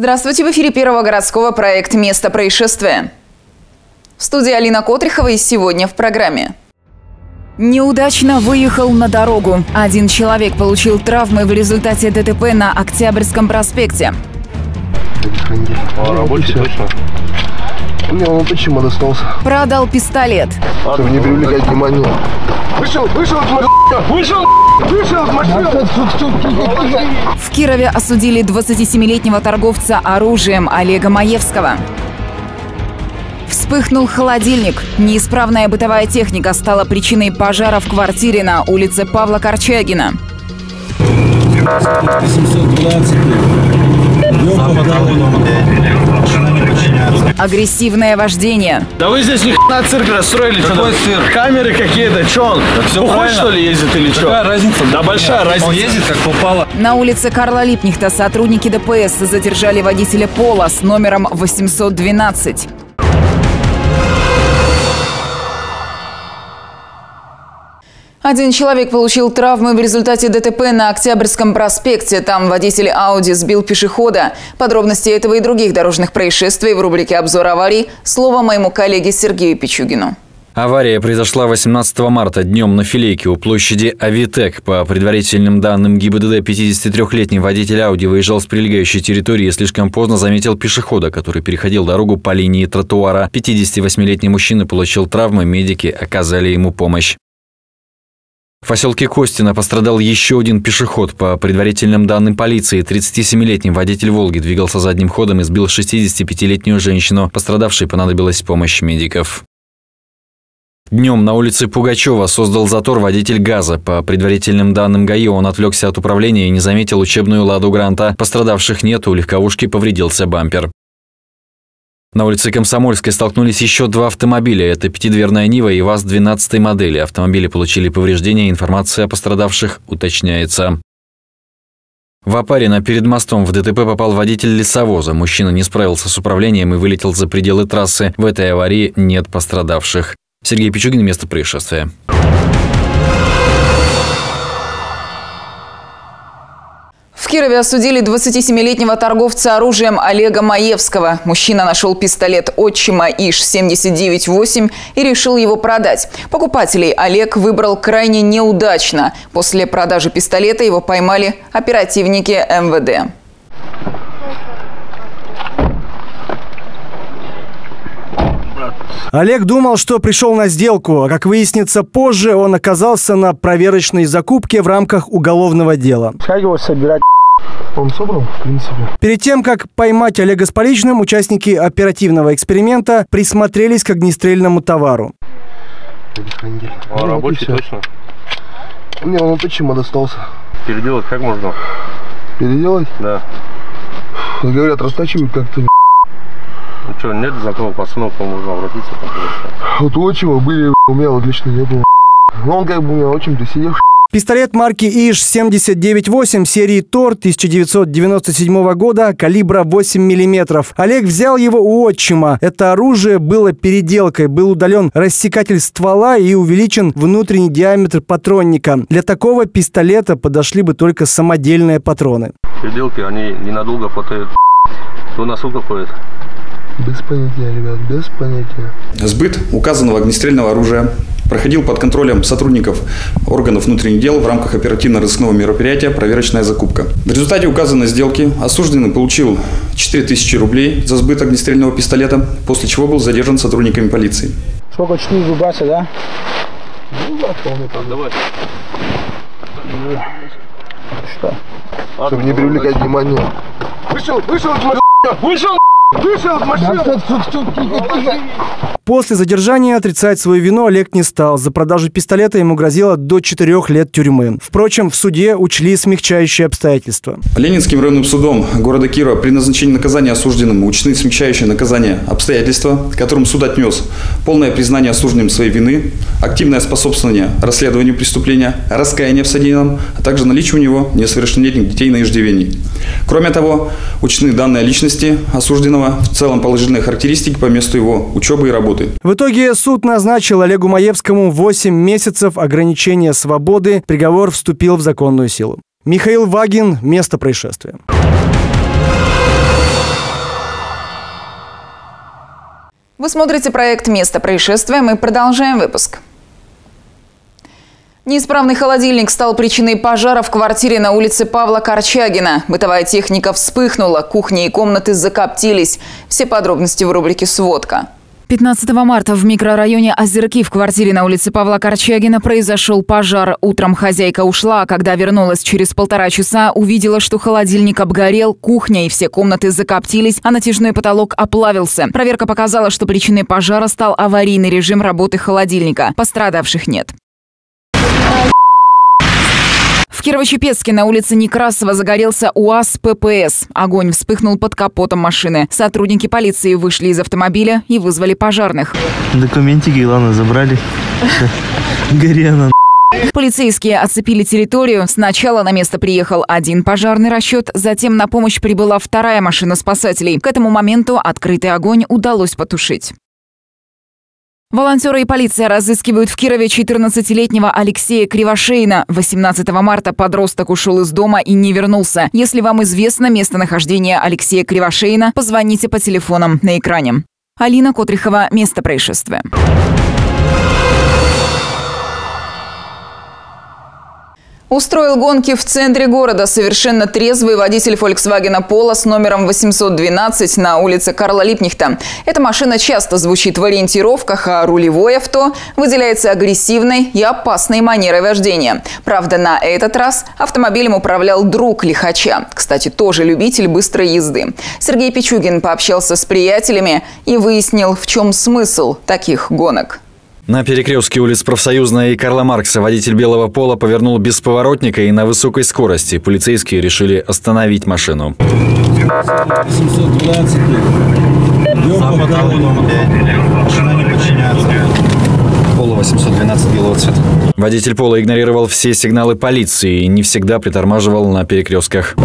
Здравствуйте! В эфире Первого городского проект «Место происшествия». В студии Алина Котрихова и сегодня в программе. Неудачно выехал на дорогу. Один человек получил травмы в результате ДТП на Октябрьском проспекте. Рабочий точно. Не, он почему достался? Продал пистолет. Чтобы не привлекать внимание. Вышел от машины! В Кирове осудили 27-летнего торговца оружием Олега Маевского. Вспыхнул холодильник. Неисправная бытовая техника стала причиной пожара в квартире на улице Павла Корчагина. 820. Агрессивное вождение. Да вы здесь ни хрена цирк расстроили. Какой цирк? Камеры какие-то, чё он? Бухой, что ли, ездит или чё? Какая разница? Да большая разница. Он ездит, как попало. На улице Карла Липкнехта сотрудники ДПС задержали водителя Пола с номером 812. Один человек получил травмы в результате ДТП на Октябрьском проспекте. Там водитель Ауди сбил пешехода. Подробности этого и других дорожных происшествий в рубрике «Обзор аварий». Слово моему коллеге Сергею Пичугину. Авария произошла 18 марта днем на Филейке у площади Авитек. По предварительным данным ГИБДД, 53-летний водитель Ауди выезжал с прилегающей территории и слишком поздно заметил пешехода, который переходил дорогу по линии тротуара. 58-летний мужчина получил травмы, медики оказали ему помощь. В поселке Костино пострадал еще один пешеход. По предварительным данным полиции, 37-летний водитель «Волги» двигался задним ходом и сбил 65-летнюю женщину. Пострадавшей понадобилась помощь медиков. Днем на улице Пугачева создал затор водитель ГАЗа. По предварительным данным ГАИ, он отвлекся от управления и не заметил учебную «Ладу Гранта». Пострадавших нет, у легковушки повредился бампер. На улице Комсомольской столкнулись еще два автомобиля. Это пятидверная Нива и ВАЗ 12 модели. Автомобили получили повреждения, информация о пострадавших уточняется. В Опарино перед мостом в ДТП попал водитель лесовоза. Мужчина не справился с управлением и вылетел за пределы трассы. В этой аварии нет пострадавших. Сергей Пичугин, место происшествия. В Кирове осудили 27-летнего торговца оружием Олега Маевского. Мужчина нашел пистолет отчима ИШ-79-8 и решил его продать. Покупателей Олег выбрал крайне неудачно. После продажи пистолета его поймали оперативники МВД. Олег думал, что пришел на сделку, а как выяснится позже, он оказался на проверочной закупке в рамках уголовного дела. Как его собирать? Он собрал, в принципе. Перед тем, как поймать Олега с поличным, участники оперативного эксперимента присмотрелись к огнестрельному товару. Рабочий точно. Не, он почему достался? Переделать как можно? Переделать? Да. Говорят, растачивают как-то. Ну что, нет знакомых пацанов, к кому можно обратиться? Вот у отчима были, у меня вот лично не было. Но он как бы у меня очень присидевший. Пистолет марки ИШ-79-8 серии ТОР 1997 года, калибра 8 мм. Олег взял его у отчима. Это оружие было переделкой. Был удален рассекатель ствола и увеличен внутренний диаметр патронника. Для такого пистолета подошли бы только самодельные патроны. Переделки, они ненадолго хватают. Кто насколько ходит? Без понятия, ребят, без понятия. Сбыт указанного огнестрельного оружия проходил под контролем сотрудников органов внутренних дел в рамках оперативно-розыскного мероприятия «Проверочная закупка». В результате указанной сделки осужденный получил 4000 рублей за сбыт огнестрельного пистолета, после чего был задержан сотрудниками полиции. Сколько, 4 рубаса, да? Ну да, вполне так. Давай. Что? Чтобы не привлекать внимание. Вышел от машины! После задержания отрицать свою вину Олег не стал. За продажу пистолета ему грозило до 4 лет тюрьмы. Впрочем, в суде учли смягчающие обстоятельства. Ленинским районным судом города Кирова при назначении наказания осужденному учтены смягчающие наказания обстоятельства, которым суд отнес полное признание осужденным своей вины, активное способствование расследованию преступления, раскаяние в содеянном, а также наличие у него несовершеннолетних детей на иждивении. Кроме того, учтены данные личности осужденного, в целом положительные характеристики по месту его учебы и работы. В итоге суд назначил Олегу Маевскому 8 месяцев ограничения свободы. Приговор вступил в законную силу. Михаил Вагин. Место происшествия. Вы смотрите проект «Место происшествия». Мы продолжаем выпуск. Неисправный холодильник стал причиной пожара в квартире на улице Павла Корчагина. Бытовая техника вспыхнула, кухня и комнаты закоптились. Все подробности в рубрике «Сводка». 15 марта в микрорайоне Озерки в квартире на улице Павла Корчагина произошел пожар. Утром хозяйка ушла, а когда вернулась через 1,5 часа, увидела, что холодильник обгорел, кухня и все комнаты закоптились, а натяжной потолок оплавился. Проверка показала, что причиной пожара стал аварийный режим работы холодильника. Пострадавших нет. В Кирово-Чепецке на улице Некрасова загорелся УАЗ ППС. Огонь вспыхнул под капотом машины. Сотрудники полиции вышли из автомобиля и вызвали пожарных. Документики, главное, забрали. Горела. Полицейские оцепили территорию. Сначала на место приехал один пожарный расчет, затем на помощь прибыла 2-я машина спасателей. К этому моменту открытый огонь удалось потушить. Волонтеры и полиция разыскивают в Кирове 14-летнего Алексея Кривошеина. 18 марта подросток ушел из дома и не вернулся. Если вам известно местонахождение Алексея Кривошеина, позвоните по телефонам на экране. Алина Котрихова. Место происшествия. Устроил гонки в центре города совершенно трезвый водитель Volkswagen Polo с номером 812 на улице Карла Липкнехта. Эта машина часто звучит в ориентировках, а рулевое авто выделяется агрессивной и опасной манерой вождения. Правда, на этот раз автомобилем управлял друг лихача. Кстати, тоже любитель быстрой езды. Сергей Пичугин пообщался с приятелями и выяснил, в чем смысл таких гонок. На перекрестке улиц Профсоюзная и Карла Маркса водитель белого Пола повернул без поворотника и на высокой скорости. Полицейские решили остановить машину. 720. Машина не подчиняется. Пола 812 белого цвета. Водитель Пола игнорировал все сигналы полиции и не всегда притормаживал на перекрестках.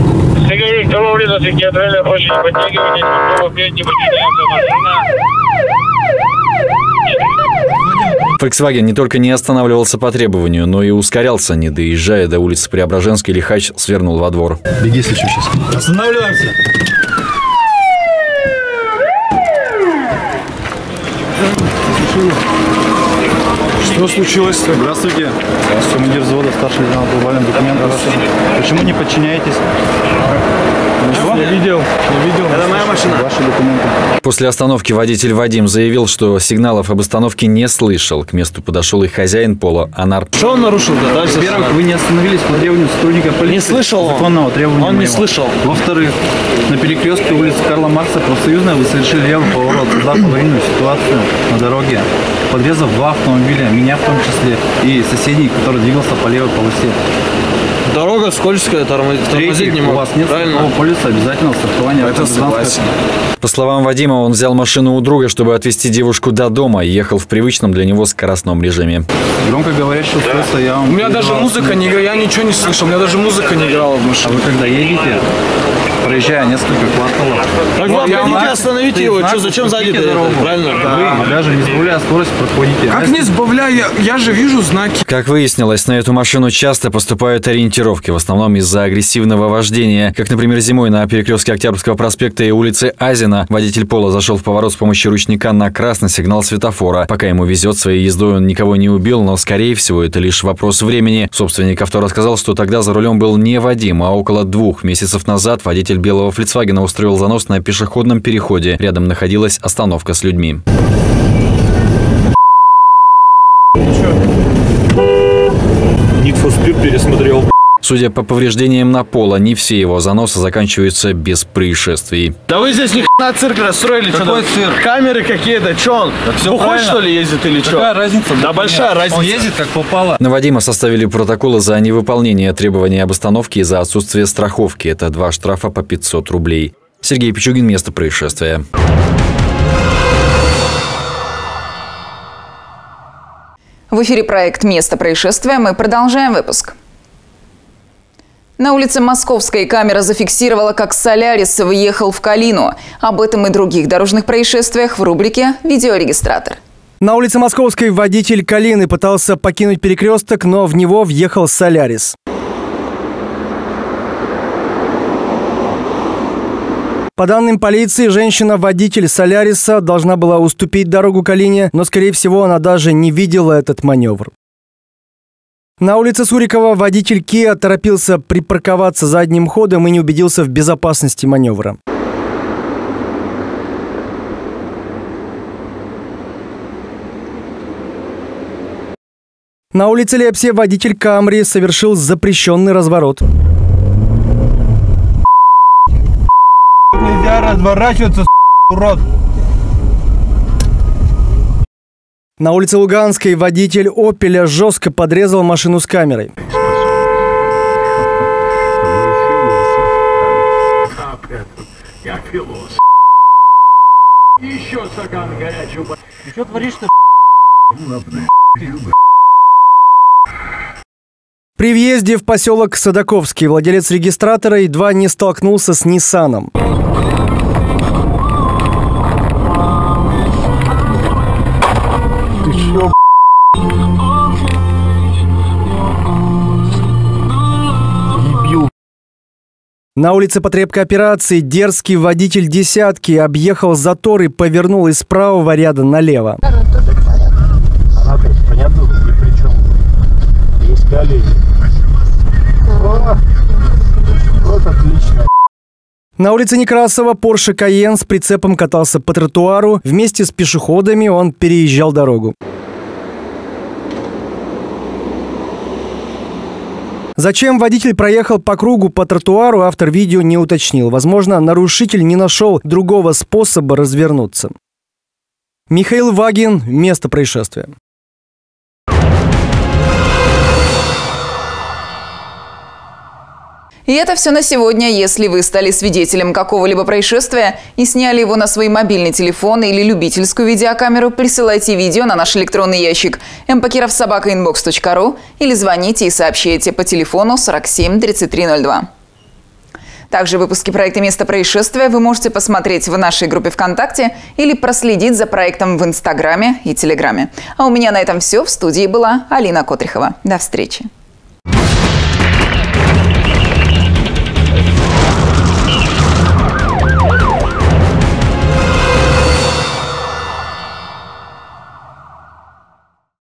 Volkswagen не только не останавливался по требованию, но и ускорялся. Не доезжая до улицы Преображенской, лихач свернул во двор. Беги, если что, сейчас. Останавливаемся. Что случилось? Здравствуйте. Здравствуйте, командир взвода, старший лейтенант Бубалин. Документы ваши. Почему не подчиняетесь? Я видел. Это моя машина. Ваши документы. После остановки водитель Вадим заявил, что сигналов об остановке не слышал. К месту подошел и хозяин Пола Анар. Что он нарушил-то? Во-первых, вы не остановились по требованию сотрудника полиции. Не слышал он. Законного требования Он не моего. слышал. Во-вторых, на перекрестке улицы Карла Маркса Профсоюзная вы совершили левый поворот. Создав аварийную ситуацию на дороге, подрезав 2 автомобиля, меня в том числе, и соседей, который двигался по левой полосе. Дорога скользкая, тормозить не могу. У вас нет страхового полиса, обязательного страхования. Это согласен. По словам Вадима, он взял машину у друга, чтобы отвезти девушку до дома, и ехал в привычном для него скоростном режиме. Громкоговорящее устройство я вам... У меня даже музыка не играла, я ничего не слышал, у меня даже музыка не играла в А машине. вы когда едете, проезжая несколько кварталов... Так вам пойдите, остановите его, что, зачем сзади дорогу? Правильно? Вы даже не сбавляя скорость проходите. Как не сбавляя, я же вижу знаки. Как выяснилось, на эту машину часто поступают ориентировки, в основном из-за агрессивного вождения. Как, например, зимой на перекрестке Октябрьского проспекта и улицы Азина водитель Пола зашел в поворот с помощью ручника на красный сигнал светофора. Пока ему везет, своей ездой он никого не убил, но, скорее всего, это лишь вопрос времени. Собственник авто рассказал, что тогда за рулем был не Вадим, а около 2 месяцев назад водитель белого Volkswagen устроил занос на пешеходном переходе. Рядом находилась остановка с людьми. Need for Speed пересмотрел. Судя по повреждениям на Пола, не все его заносы заканчиваются без происшествий. Да вы здесь ни хрена цирк расстроили. Какой цирк? Камеры какие-то, что он? Бухой, что ли, ездит или что? Какая разница? Да большая разница. Он ездит как попало. На Вадима составили протоколы за невыполнение требований об остановке и за отсутствие страховки. Это 2 штрафа по 500 рублей. Сергей Пичугин. Место происшествия. В эфире проект «Место происшествия». Мы продолжаем выпуск. На улице Московской камера зафиксировала, как Солярис въехал в Калину. Об этом и других дорожных происшествиях в рубрике «Видеорегистратор». На улице Московской водитель Калины пытался покинуть перекресток, но в него въехал Солярис. По данным полиции, женщина-водитель Соляриса должна была уступить дорогу Калине, но, скорее всего, она даже не видела этот маневр. На улице Сурикова водитель Kia торопился припарковаться задним ходом и не убедился в безопасности маневра. На улице Лепсе водитель Камри совершил запрещенный разворот. Нельзя разворачиваться, урод. На улице Луганской водитель «Опеля» жестко подрезал машину с камерой. Еще стакан горячего. Ты что творишь-то? При въезде в поселок Садаковский владелец регистратора едва не столкнулся с Ниссаном. Ты чё, дебил? На улице потребкооперации дерзкий водитель «Десятки» объехал затор и повернул из правого ряда налево. Она, понятно, ни при чем. Есть колени. Вот отлично. На улице Некрасова Porsche Cayenne с прицепом катался по тротуару. Вместе с пешеходами он переезжал дорогу. Зачем водитель проехал по кругу по тротуару, автор видео не уточнил. Возможно, нарушитель не нашел другого способа развернуться. Михаил Вагин. Место происшествия. И это все на сегодня. Если вы стали свидетелем какого-либо происшествия и сняли его на свой мобильный телефон или любительскую видеокамеру, присылайте видео на наш электронный ящик mpakirov@inbox.ru или звоните и сообщайте по телефону 47 3302. Также выпуски проекта «Место происшествия» вы можете посмотреть в нашей группе ВКонтакте или проследить за проектом в Инстаграме и Телеграме. А у меня на этом все. В студии была Алина Котрихова. До встречи.